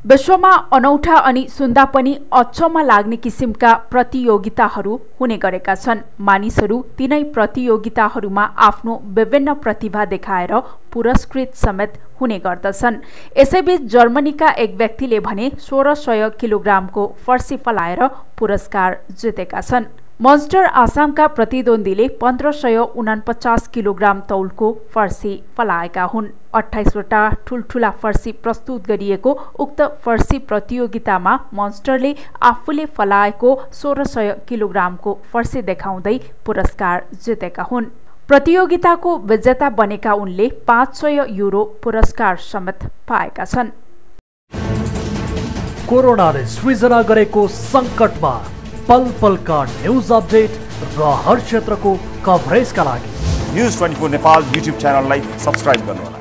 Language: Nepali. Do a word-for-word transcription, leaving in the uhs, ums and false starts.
विश्वमा अनौठा अनि सुन्दा पनि अचम्म लाग्ने किसिमका प्रतियोगिताहरू हुने गरेका छन्। मानिसहरू तिनै प्रतियोगिताहरूमा आफ्नो विभिन्न प्रतिभा देखाएर पुरस्कृत समेत हुने गर्दछन्। यसैबीच जर्मनीका एक व्यक्तिले भने सोह्र सय किलोग्रामको फर्सी फलाएर पुरस्कार जितेका छन्। मन्स्टर आसामका प्रतिद्वन्दीले पन्ध्र सय उनापचास किलोग्राम तौलको फर्सी फलाएका हुन्। अठाइसवटा ठुल्ठुला फर्सी प्रस्तुत गरिएको उक्त फर्सी प्रतियोगितामा मन्स्टरले आफूले फलाएको सोह्र सय किलोग्रामको फर्सी देखाउँदै पुरस्कार जितेका हुन्। प्रतियोगिताको विजेता बनेका उनले पाँच सय युरो पुरस्कार समेत पाएका छन्। कोरोनाले सृजना गरेको संकटमा पल पलका न्यूज अपडेट र हर क्षेत्रको कभरेजका लागि news twenty four Nepal YouTube च्यानललाई सब्स्क्राइब गर्नुहोला।